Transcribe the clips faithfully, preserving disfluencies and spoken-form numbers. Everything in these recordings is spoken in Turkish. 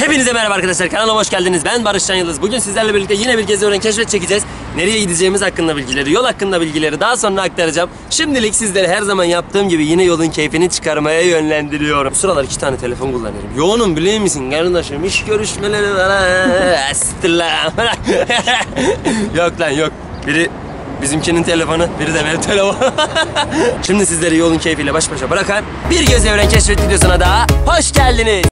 Hepinize merhaba arkadaşlar, kanalıma hoş geldiniz. Ben Barış Can Yıldız. Bugün sizlerle birlikte yine bir gezi öğren keşfet çekeceğiz. Nereye gideceğimiz hakkında bilgileri, yol hakkında bilgileri daha sonra aktaracağım. Şimdilik sizlere her zaman yaptığım gibi yine yolun keyfini çıkarmaya yönlendiriyorum. Bu sıralar iki tane telefon kullanıyorum. Yoğunum biliyor musun kardeşim? İş görüşmeleri var. Yok lan yok. Biri bizimkinin telefonu, biri de benim telefon. Şimdi sizleri yolun keyfiyle baş başa bırakan bir gezi öğren keşfet videosuna daha hoş geldiniz.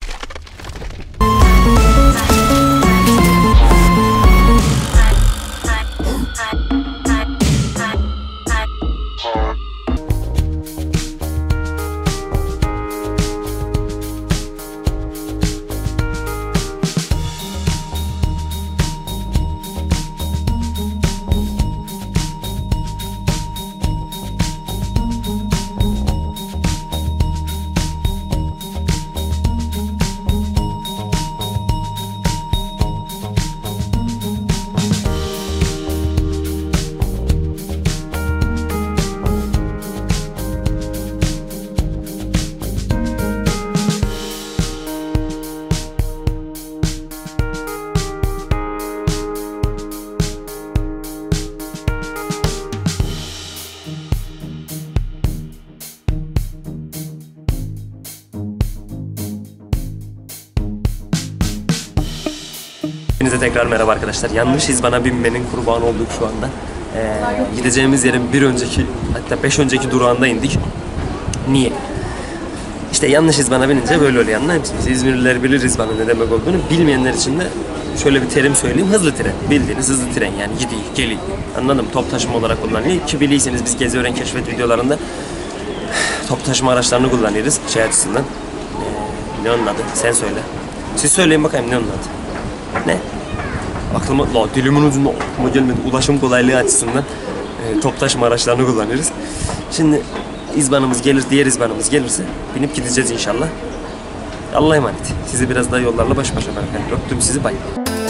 Hepinize tekrar merhaba arkadaşlar. Yanlış izbana binmenin kurbanı olduk şu anda. Ee, gideceğimiz yerin bir önceki, hatta beş önceki durağında indik. Niye? İşte yanlış izbana binince böyle oluyor, anlar mısınız? İzmirliler bilir izbanın ne demek olduğunu. Bilmeyenler için de şöyle bir terim söyleyeyim. Hızlı tren. Bildiğiniz hızlı tren yani, gidiyor, geliyor. Anladım. Top taşıma olarak kullanılıyor. Ki bilirsiniz biz gezi öğren keşfet videolarında top taşıma araçlarını kullanıyoruz. Şey açısından. Ee, ne onun adı? Sen söyle. Siz söyleyin bakayım ne onun adı? Ne? Aklıma, la dilimin ucunda aklıma gelmedi. Ulaşım kolaylığı açısından e, top taşıma araçlarını kullanıyoruz. Şimdi izbanımız gelir, diğer izbanımız gelirse binip gideceğiz inşallah. Allah'a emanet. Sizi biraz daha yollarla baş başa bırakayım. Öptüm sizi, bay.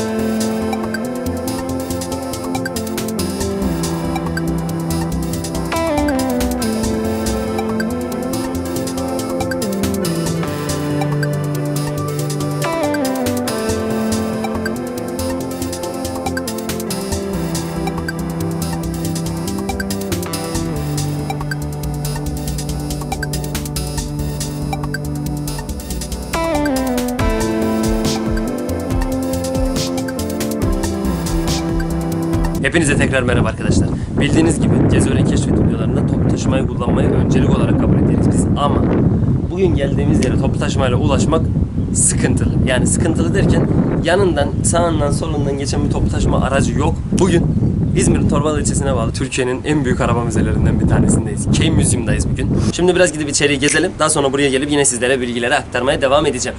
Hepinize tekrar merhaba arkadaşlar. Bildiğiniz gibi gezi öğren keşfet videolarında top taşımayı kullanmayı öncelik olarak kabul ederiz biz. Ama bugün geldiğimiz yere top taşımayla ulaşmak sıkıntılı. Yani sıkıntılı derken yanından, sağından, solundan geçen bir top taşıma aracı yok. Bugün İzmir'in Torbalı ilçesine bağlı Türkiye'nin en büyük araba müzelerinden bir tanesindeyiz. Key Museum'dayız bugün. Şimdi biraz gidip içeriye gezelim. Daha sonra buraya gelip yine sizlere bilgileri aktarmaya devam edeceğim.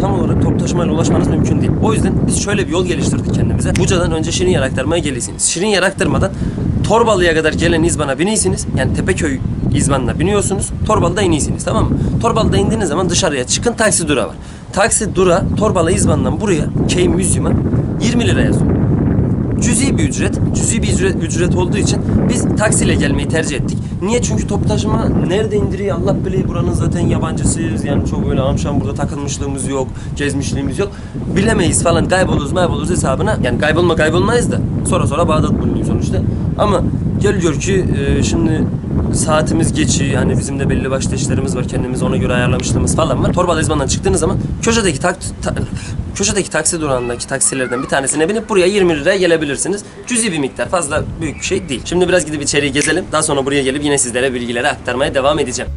tam olarak toplu taşımayla ulaşmanız mümkün değil. O yüzden biz şöyle bir yol geliştirdik kendimize. Buca'dan önce Şirinyer aktarmaya gelirsiniz. Şirinyer aktarmadan Torbalı'ya kadar gelen İzban'a biniyorsunuz. Yani Tepeköy İzban'la biniyorsunuz. Torbalı'da iniyorsunuz, tamam mı? Torbalı'da indiğiniz zaman dışarıya çıkın, taksi durağı var. Taksi durağı Torbalı İzban'dan buraya Key Müzyum'a yirmi lira yazıyor. Cüzi bir ücret, cüzi bir ücret, ücret olduğu için biz taksiyle gelmeyi tercih ettik. Niye? Çünkü toplu taşıma nerede indiriyor Allah bilir, buranın zaten yabancısıyız. Yani çok öyle amşam burada takılmışlığımız yok, gezmişliğimiz yok. Bilemeyiz falan, kayboluruz mayboluruz hesabına. Yani kaybolma kaybolmayız da sonra sonra Bağdat bulunuyor sonuçta. Ama gel gör ki e, şimdi saatimiz geçiyor. Yani bizim de belli başlı işlerimiz var. Kendimizi ona göre ayarlamışlığımız falan var. Torbalı İzban'dan çıktığınız zaman köşedeki tak, ta, köşedeki taksi durağındaki taksilerden bir tanesine binip buraya yirmi liraya gelebilirsiniz. Cüzi bir miktar, fazla büyük bir şey değil. Şimdi biraz gidip içeriye gezelim. Daha sonra buraya gelip yine sizlere bilgileri aktarmaya devam edeceğim.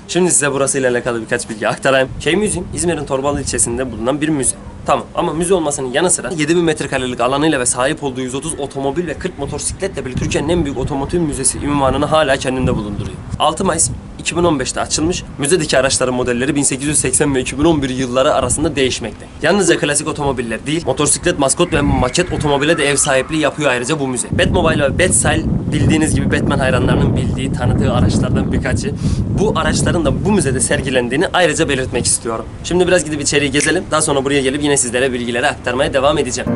Şimdi size burasıyla alakalı birkaç bilgi aktarayım. Köy Müziğim, İzmir'in Torbalı ilçesinde bulunan bir müze. Tamam ama müze olmasının yanı sıra yedi bin metrekarelik alanıyla ve sahip olduğu yüz otuz otomobil ve kırk motosikletle birlikte Türkiye'nin en büyük otomotiv müzesi ünvanını hala kendinde bulunduruyor. altı Mayıs iki bin on beşte açılmış, müzedeki araçların modelleri bin sekiz yüz seksen ve iki bin on bir yılları arasında değişmekte. Yalnızca klasik otomobiller değil, motosiklet, maskot ve maket otomobile de ev sahipliği yapıyor ayrıca bu müze. Batmobile ve Batstyle bildiğiniz gibi Batman hayranlarının bildiği, tanıdığı araçlardan birkaçı. Bu araçların da bu müzede sergilendiğini ayrıca belirtmek istiyorum. Şimdi biraz gidip içeriği gezelim, daha sonra buraya gelip yine sizlere bilgileri aktarmaya devam edeceğim.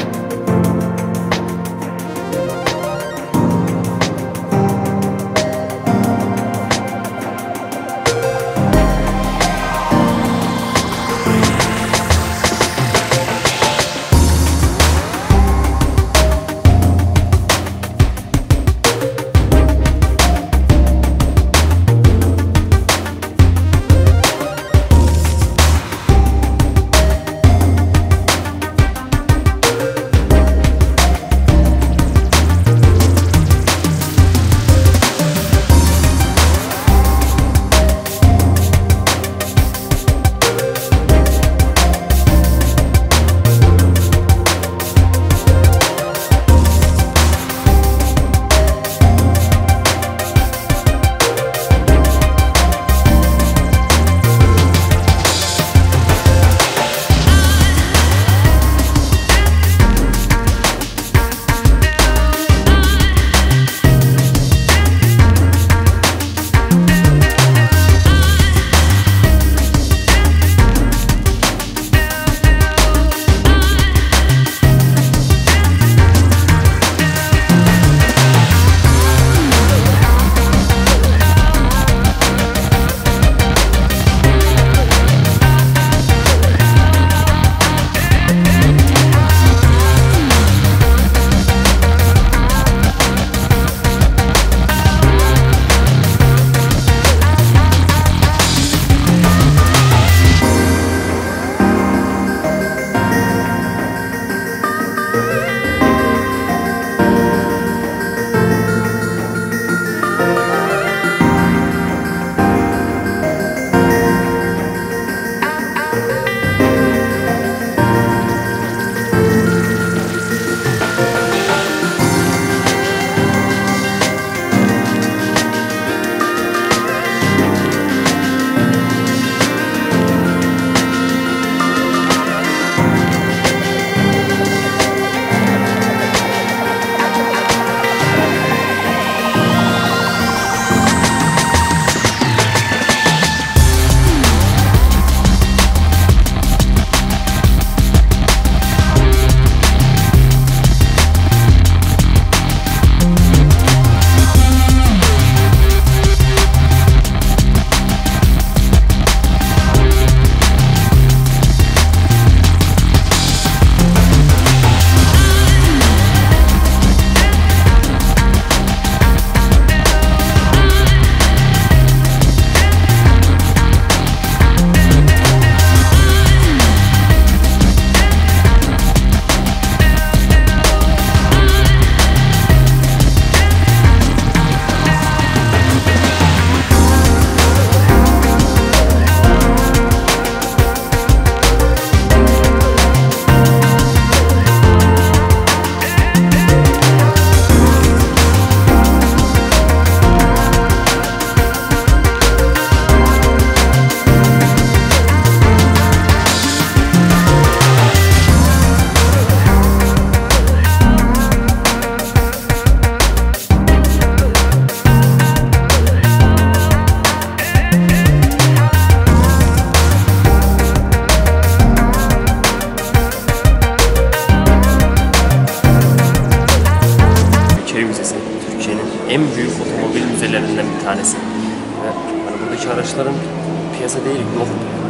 en büyük otomobil müzelerinden bir tanesi. Ve hani buradaki araçların piyasa değeri yok.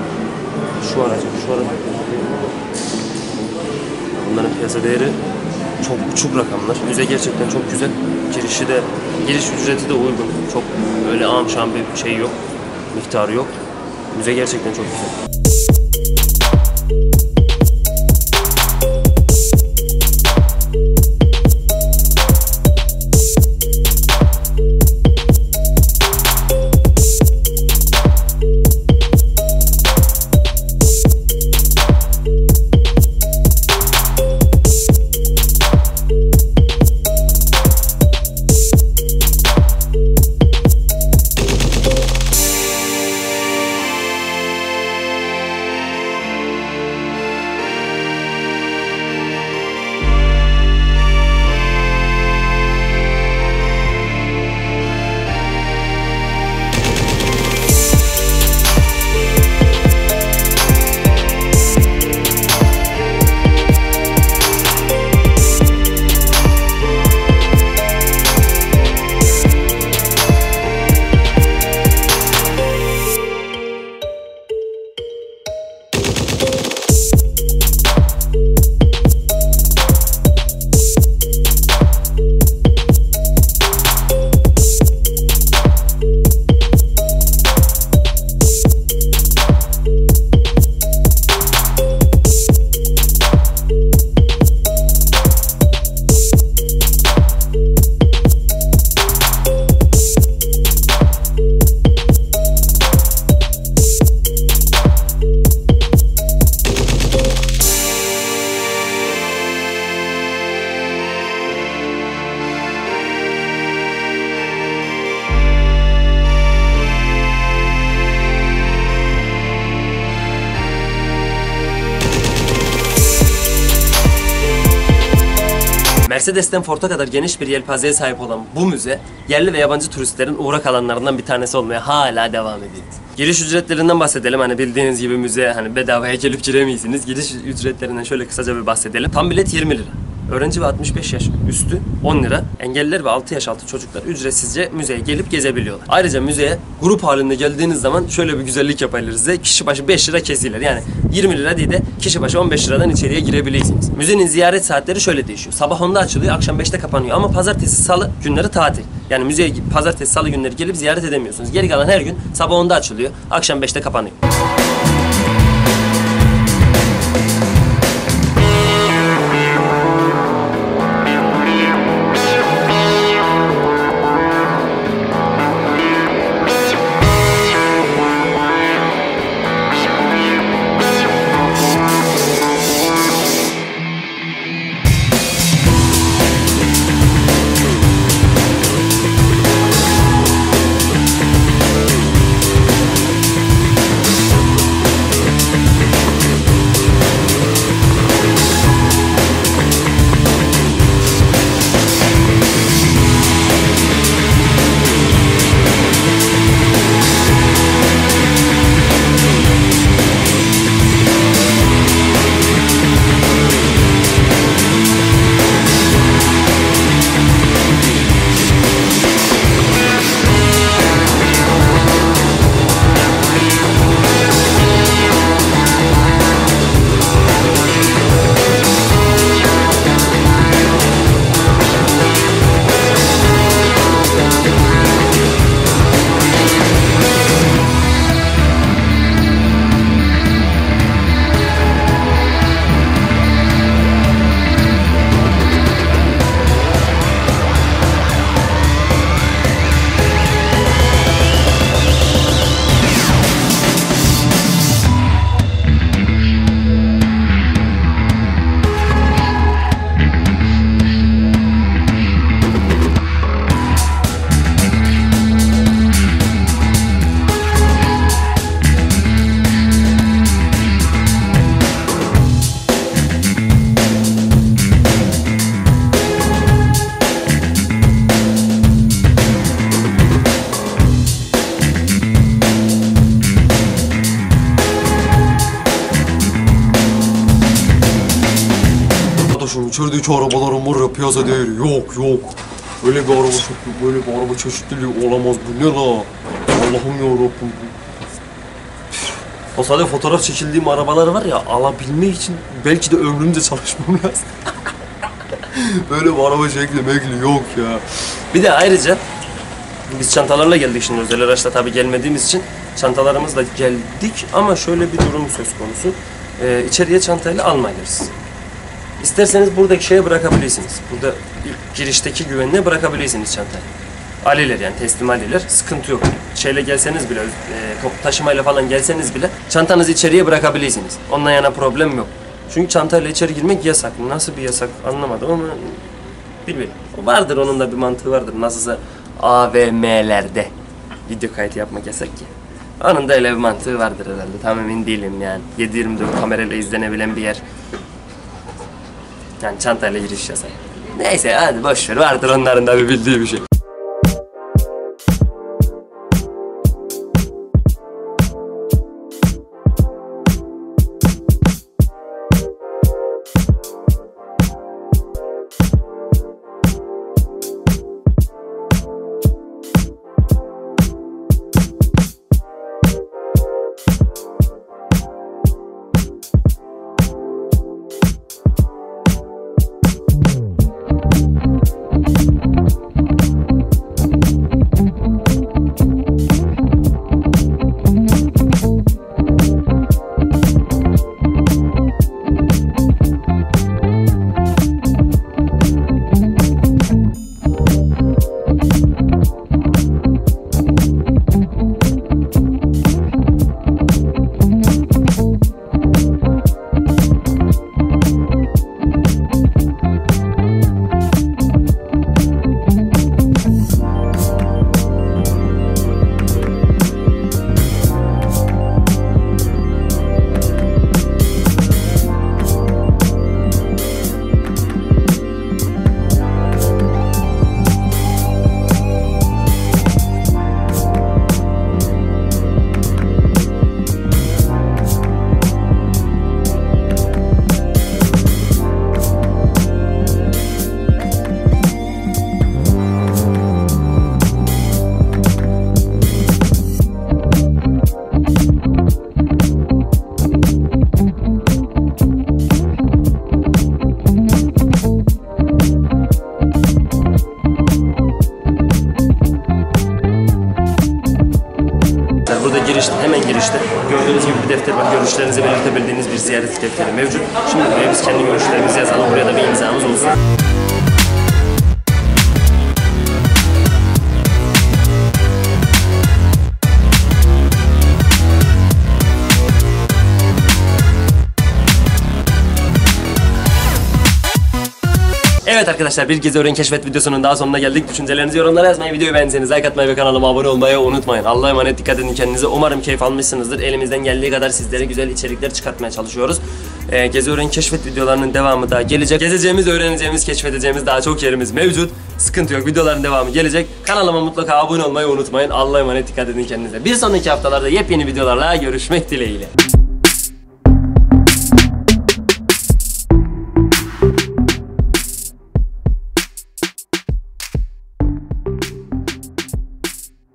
Şu aracın, şu aracın bunların piyasa değeri çok uçuk rakamlar. Müze gerçekten çok güzel. Girişi de, giriş ücreti de uygun. Çok öyle ağam şam bir şey yok. Miktarı yok. Müze gerçekten çok güzel. Thank you. Mercedes'ten Ford'a kadar geniş bir yelpazeye sahip olan bu müze, yerli ve yabancı turistlerin uğrak alanlarından bir tanesi olmaya hala devam ediyor. Giriş ücretlerinden bahsedelim. Hani bildiğiniz gibi müzeye hani bedavaya gelip giremeyesiniz. Giriş ücretlerinden şöyle kısaca bir bahsedelim. Tam bilet yirmi lira. Öğrenci ve altmış beş yaş üstü on lira. Engelliler ve altı yaş altı çocuklar ücretsizce müzeye gelip gezebiliyorlar. Ayrıca müzeye grup halinde geldiğiniz zaman şöyle bir güzellik yapabiliriz size. Kişi başı beş lira kesilir. Yani yirmi lira değil de kişi başı on beş liradan içeriye girebilirsiniz. Müzenin ziyaret saatleri şöyle değişiyor. Sabah onda açılıyor, akşam beşte kapanıyor. Ama pazartesi, salı günleri tatil. Yani müzeye pazartesi, salı günleri gelip ziyaret edemiyorsunuz. Geri kalan her gün sabah onda açılıyor, akşam beşte kapanıyor. İçerideki arabaların var ya piyasa değeri yok yok. Böyle bir araba çeşitliliği, böyle bir araba çeşitliliği olamaz, bu ne la? Allah'ım yarabbim. O sadece fotoğraf çekildiğim arabalar var ya, alabilmek için belki de ömrümce çalışmam lazım. Böyle bir araba şekli mekli yok ya. Bir de ayrıca biz çantalarla geldik şimdi, özel araçla tabii gelmediğimiz için çantalarımızla geldik ama şöyle bir durum söz konusu. Ee, içeriye çantayla almayız. İsterseniz buradaki şeye bırakabilirsiniz. Burada ilk girişteki güvenliğe bırakabilirsiniz çantayı. Aliler yani teslim aliler, sıkıntı yok. Şeyle gelseniz bile, e, top taşımayla falan gelseniz bile çantanızı içeriye bırakabilirsiniz. Ondan yana problem yok. Çünkü çantayla içeri girmek yasak. Nasıl bir yasak anlamadım ama bilmiyorum. Vardır, onun da bir mantığı vardır. Nasılsa A V M'lerde video kayıt yapmak yasak ki. Onun da öyle bir mantığı vardır herhalde. Tam emin değilim yani. yedi yirmi dört kamerayla izlenebilen bir yer. Yani çantayla giriş yasak. Neyse hadi boşver, vardır onların da bir bildiği bir şey. burada girişte, hemen girişte gördüğünüz gibi bir defter var. Görüşlerinizi belirtebildiğiniz bir ziyaret defteri mevcut. Şimdi buraya biz kendi görüşlerimizi yazalım. Buraya da bir imzamız olsun. Evet arkadaşlar, bir Gezi Öğren Keşfet videosunun daha sonuna geldik. Düşüncelerinizi yorumlara yazmayı, videoyu beğendiyseniz like atmayı ve kanalıma abone olmayı unutmayın. Allah'a emanet, dikkat edin kendinize. Umarım keyif almışsınızdır. Elimizden geldiği kadar sizlere güzel içerikler çıkartmaya çalışıyoruz. Ee, Gezi Öğren Keşfet videolarının devamı da gelecek. Gezeceğimiz, öğreneceğimiz, keşfedeceğimiz daha çok yerimiz mevcut. Sıkıntı yok, videoların devamı gelecek. Kanalıma mutlaka abone olmayı unutmayın. Allah'a emanet, dikkat edin kendinize. Bir sonraki haftalarda yepyeni videolarla görüşmek dileğiyle.